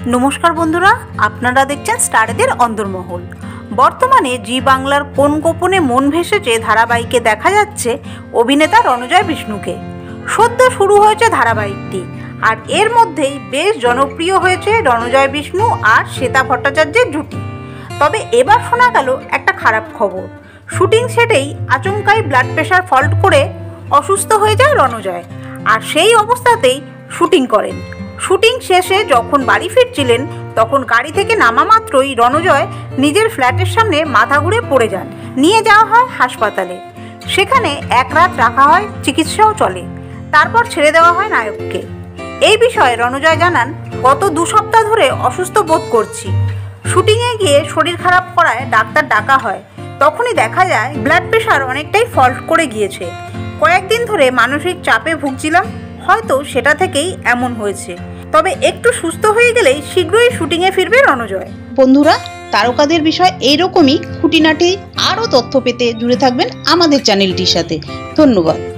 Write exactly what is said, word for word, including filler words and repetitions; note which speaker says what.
Speaker 1: নমস্কার বন্ধুরা, আপনারা দেখছেন স্টারেদের অন্দরমহল। বর্তমানে জি বাংলার কোন গোপনে মন ভেসেছে ধারাবাহিকে দেখা যাচ্ছে অভিনেতা রণজয় বিষ্ণুকে। সদ্য শুরু হয়েছে ধারাবাহিকটি, আর এর মধ্যেই বেশ জনপ্রিয় হয়েছে রণজয় বিষ্ণু আর শ্বেতা ভট্টাচার্যের জুটি। তবে এবার শোনা গেল একটা খারাপ খবর। শুটিং সেটেই আচমকাই ব্লাড প্রেশার ফল্ট করে অসুস্থ হয়ে যায় রণজয়, আর সেই অবস্থাতেই শুটিং করেন। শুটিং শেষে যখন বাড়ি ফিরছিলেন তখন গাড়ি থেকে নামা মাত্রই রণজয় নিজের ফ্ল্যাটের সামনে মাথা ঘুরে পড়ে যান। নিয়ে যাওয়া হয় হাসপাতালে, সেখানে এক রাত রাখা হয়, চিকিৎসাও চলে, তারপর ছেড়ে দেওয়া হয় নায়ককে। এই বিষয়ে রণজয় জানান, গত দু সপ্তাহ ধরে অসুস্থ বোধ করছি। শুটিংয়ে গিয়ে শরীর খারাপ করায় ডাক্তার ডাকা হয়, তখনই দেখা যায় ব্লাড প্রেশার অনেকটাই ফল্ট করে গিয়েছে। কয়েকদিন ধরে মানসিক চাপে ভুগছিলাম, হয়তো সেটা থেকেই এমন হয়েছে। তবে একটু সুস্থ হয়ে গেলেই শীঘ্রই শুটিংয়ে ফিরবে রণজয়।
Speaker 2: বন্ধুরা, তারকাদের বিষয় এইরকমই খুঁটিনাটি আরও তথ্য পেতে জুড়ে থাকবেন আমাদের চ্যানেলটির সাথে। ধন্যবাদ।